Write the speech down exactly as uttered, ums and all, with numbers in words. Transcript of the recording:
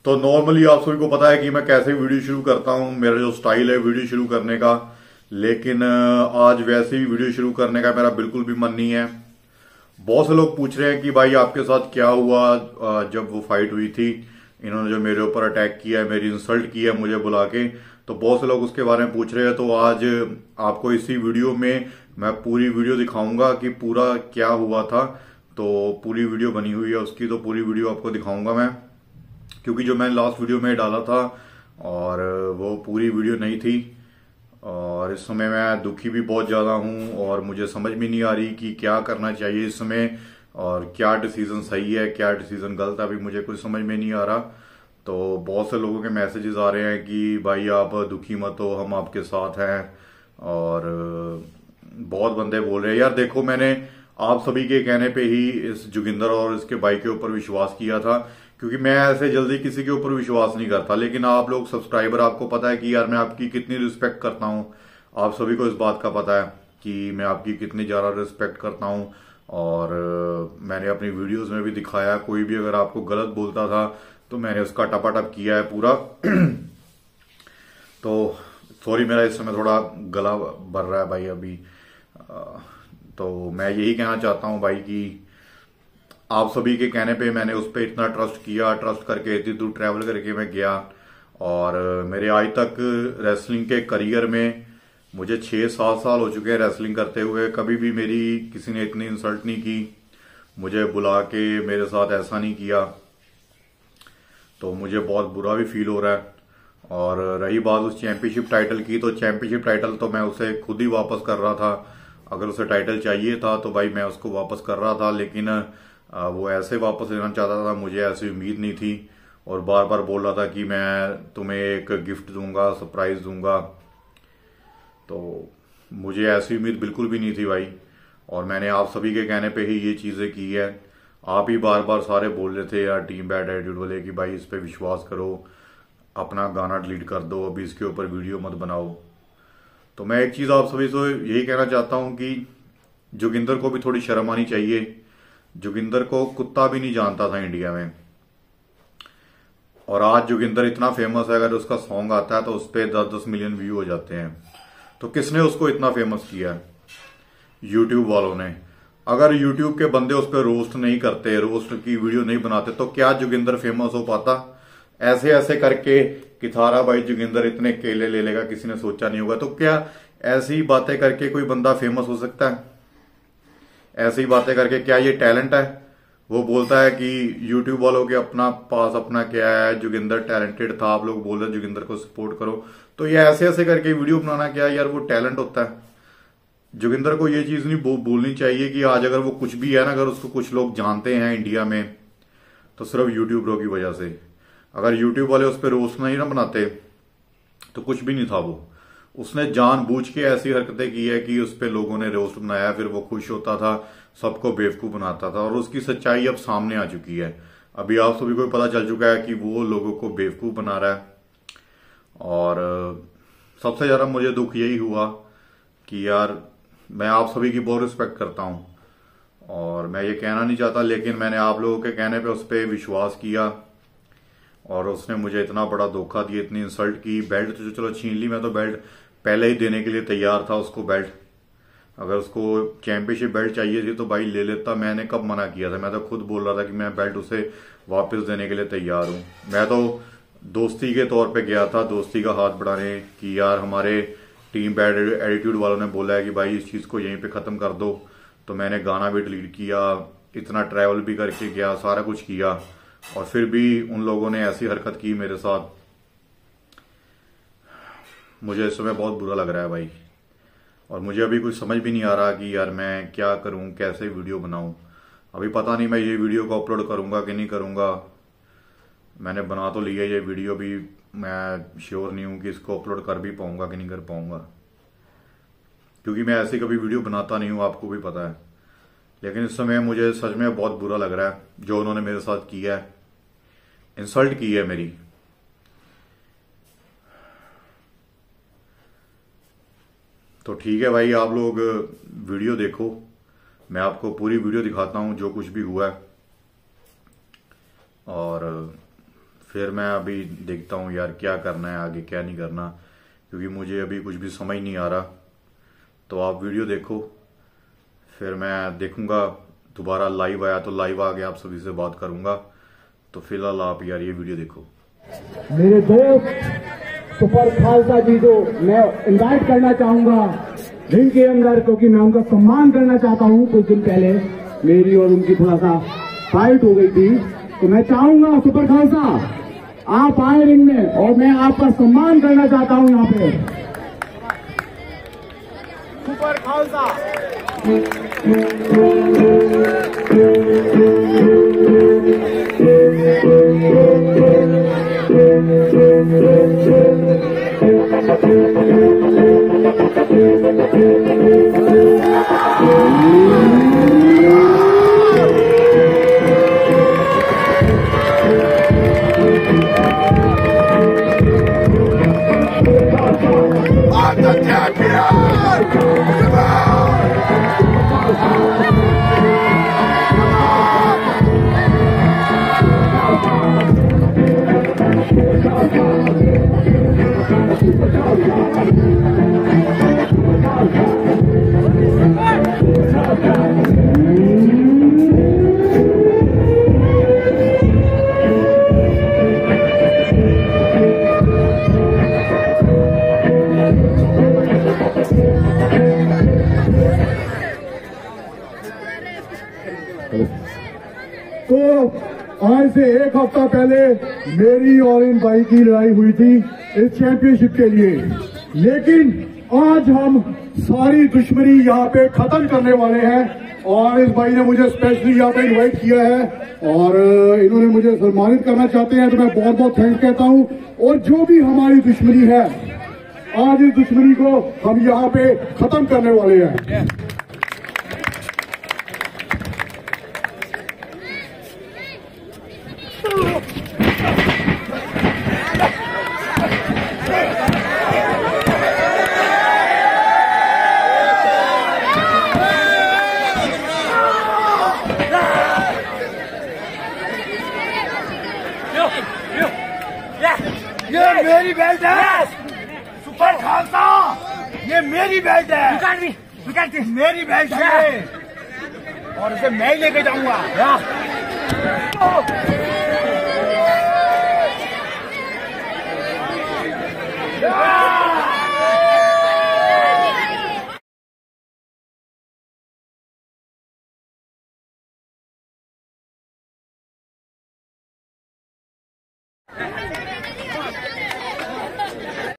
तो नॉर्मली आप सभी को पता है कि मैं कैसे वीडियो शुरू करता हूं, मेरा जो स्टाइल है वीडियो शुरू करने का। लेकिन आज वैसे ही वीडियो शुरू करने का मेरा बिल्कुल भी मन नहीं है। बहुत से लोग पूछ रहे हैं कि भाई आपके साथ क्या हुआ जब वो फाइट हुई थी, इन्होंने जो मेरे ऊपर अटैक किया है, मेरी इंसल्ट की है मुझे बुला के, तो बहुत से लोग उसके बारे में पूछ रहे हैं। तो आज आपको इसी वीडियो में मैं पूरी वीडियो दिखाऊंगा कि पूरा क्या हुआ था। तो पूरी वीडियो बनी हुई है उसकी, तो पूरी वीडियो आपको दिखाऊंगा मैं, क्योंकि जो मैंने लास्ट वीडियो में डाला था और वो पूरी वीडियो नहीं थी। और इस समय मैं दुखी भी बहुत ज़्यादा हूँ और मुझे समझ में नहीं आ रही कि क्या करना चाहिए इस समय, और क्या डिसीजन सही है क्या डिसीजन गलत है, अभी मुझे कुछ समझ में नहीं आ रहा। तो बहुत से लोगों के मैसेजेस आ रहे हैं कि भाई आप दुखी मत हो, हम आपके साथ हैं। और बहुत बंदे बोल रहे हैं, यार देखो मैंने आप सभी के कहने पे ही इस जोगिंदर और इसके भाई के ऊपर विश्वास किया था, क्योंकि मैं ऐसे जल्दी किसी के ऊपर विश्वास नहीं करता। लेकिन आप लोग सब्सक्राइबर, आपको पता है कि यार मैं आपकी कितनी रिस्पेक्ट करता हूँ, आप सभी को इस बात का पता है कि मैं आपकी कितनी ज़्यादा रिस्पेक्ट करता हूँ। और मैंने अपनी वीडियोस में भी दिखाया, कोई भी अगर आपको गलत बोलता था तो मैंने उसका टपाटप किया है पूरा। तो सॉरी, मेरा इस समय थोड़ा गला भर रहा है भाई अभी। तो मैं यही कहना चाहता हूँ भाई कि आप सभी के कहने पे मैंने उस पर इतना ट्रस्ट किया, ट्रस्ट करके इतनी दूर ट्रैवल करके मैं गया। और मेरे आज तक रेसलिंग के करियर में मुझे छः सात साल हो चुके हैं रेसलिंग करते हुए, कभी भी मेरी किसी ने इतनी इंसल्ट नहीं की, मुझे बुला के मेरे साथ ऐसा नहीं किया। तो मुझे बहुत बुरा भी फील हो रहा है। और रही बात उस चैंपियनशिप टाइटल की, तो चैंपियनशिप टाइटल तो मैं उसे खुद ही वापस कर रहा था। अगर उसे टाइटल चाहिए था तो भाई मैं उसको वापस कर रहा था, लेकिन वो ऐसे वापस लेना चाहता था, मुझे ऐसी उम्मीद नहीं थी। और बार बार बोल रहा था कि मैं तुम्हें एक गिफ्ट दूंगा, सरप्राइज दूंगा। तो मुझे ऐसी उम्मीद बिल्कुल भी नहीं थी भाई। और मैंने आप सभी के कहने पे ही ये चीज़ें की है। आप ही बार बार सारे बोल रहे थे यार टीम बैड एटीट्यूड वाले कि भाई इस पे विश्वास करो, अपना गाना डिलीट कर दो, अभी इसके ऊपर वीडियो मत बनाओ। तो मैं एक चीज़ आप सभी से यही कहना चाहता हूँ कि जोगिंदर को भी थोड़ी शर्म आनी चाहिए। जोगिंदर को कुत्ता भी नहीं जानता था इंडिया में, और आज जोगिंदर इतना फेमस है, अगर उसका सॉन्ग आता है तो उस पर दस दस मिलियन व्यू हो जाते हैं। तो किसने उसको इतना फेमस किया है? यूट्यूब वालों ने। अगर यूट्यूब के बंदे उस पर रोस्ट नहीं करते, रोस्ट की वीडियो नहीं बनाते, तो क्या जोगिंदर फेमस हो पाता? ऐसे ऐसे करके कि थारा भाई जोगिंदर इतने केले ले लेगा, किसी ने सोचा नहीं होगा। तो क्या ऐसी बातें करके कोई बंदा फेमस हो सकता है? ऐसी बातें करके क्या ये टैलेंट है? वो बोलता है कि यूट्यूब वालों के अपना पास अपना क्या है, जोगिंदर टैलेंटेड था, आप लोग बोल रहे जोगिंदर को सपोर्ट करो। तो ये ऐसे ऐसे करके वीडियो बनाना क्या यार वो टैलेंट होता है? जोगिंदर को ये चीज नहीं बो, बोलनी चाहिए कि आज अगर वो कुछ भी है ना, अगर उसको कुछ लोग जानते हैं इंडिया में, तो सिर्फ यूट्यूबरों की वजह से। अगर यूट्यूब वाले उस पर रोस्ट नहीं ना बनाते तो कुछ भी नहीं था वो। उसने जानबूझ के ऐसी हरकतें की है कि उस पर लोगों ने रोस्ट बनाया, फिर वो खुश होता था, सबको बेवकूफ बनाता था। और उसकी सच्चाई अब सामने आ चुकी है। अभी आप सभी को पता चल चुका है कि वो लोगों को बेवकूफ बना रहा है। और सबसे ज्यादा मुझे दुख यही हुआ कि यार मैं आप सभी की बहुत रिस्पेक्ट करता हूँ, और मैं ये कहना नहीं चाहता, लेकिन मैंने आप लोगों के कहने पे उस पर विश्वास किया और उसने मुझे इतना बड़ा धोखा दिया, इतनी इंसल्ट की। बेल्ट तो चलो छीन ली, मैं तो बेल्ट पहले ही देने के लिए तैयार था उसको। बेल्ट अगर उसको चैंपियनशिप बेल्ट चाहिए थी तो भाई ले लेता, मैंने कब मना किया था? मैं तो खुद बोल रहा था कि मैं बेल्ट उसे वापस देने के लिए तैयार हूँ। मैं तो दोस्ती के तौर पे गया था, दोस्ती का हाथ बढ़ाने कि यार हमारे टीम बैड एटीट्यूड वालों ने बोला है कि भाई इस चीज़ को यहीं पे ख़त्म कर दो। तो मैंने गाना भी डिलीट किया, इतना ट्रैवल भी करके गया, सारा कुछ किया, और फिर भी उन लोगों ने ऐसी हरकत की मेरे साथ। मुझे इस समय बहुत बुरा लग रहा है भाई, और मुझे अभी कुछ समझ भी नहीं आ रहा कि यार मैं क्या करूं, कैसे वीडियो बनाऊं। अभी पता नहीं मैं ये वीडियो को अपलोड करूंगा कि नहीं करूंगा। मैंने बना तो लिया ये वीडियो, भी मैं श्योर नहीं हूं कि इसको अपलोड कर भी पाऊंगा कि नहीं कर पाऊंगा, क्योंकि मैं ऐसी कभी वीडियो बनाता नहीं हूं, आपको भी पता है। लेकिन इस समय मुझे सच में बहुत बुरा लग रहा है जो उन्होंने मेरे साथ किया है, इंसल्ट की है मेरी। तो ठीक है भाई, आप लोग वीडियो देखो, मैं आपको पूरी वीडियो दिखाता हूं जो कुछ भी हुआ है। और फिर मैं अभी देखता हूँ यार क्या करना है आगे, क्या नहीं करना, क्योंकि मुझे अभी कुछ भी समझ नहीं आ रहा। तो आप वीडियो देखो, फिर मैं देखूंगा दोबारा लाइव आया तो लाइव आके आप सभी से बात करूंगा। तो फिलहाल आप यार ये वीडियो देखो। मेरे दोस्त सुपर खालसा जी को मैं इनवाइट करना चाहूंगा रिंग के अंदर, क्योंकि मैं उनका सम्मान करना चाहता हूं। कुछ दिन पहले मेरी और उनकी थोड़ा सा फाइट हो गई थी, तो मैं चाहूंगा सुपर खालसा आप आए रिंग में और मैं आपका सम्मान करना चाहता हूं यहाँ पे। सुपर खालसा तो आज से एक हफ्ता पहले मेरी और इन भाई की लड़ाई हुई थी इस चैंपियनशिप के लिए, लेकिन आज हम सारी दुश्मनी यहाँ पे खत्म करने वाले हैं। और इस भाई ने मुझे स्पेशली यहाँ पे इनवाइट किया है और इन्होंने मुझे सम्मानित करना चाहते हैं, तो मैं बहुत बहुत थैंक्स कहता हूँ। और जो भी हमारी दुश्मनी है, आज इस दुश्मनी को हम यहाँ पे खत्म करने वाले हैं। ये मेरी बेल्ट है सुपर खालसा, ये मेरी बेल्ट है। विकाट भी, विकाट भी मेरी बेल्ट है और इसे मैं ही लेके जाऊंगा।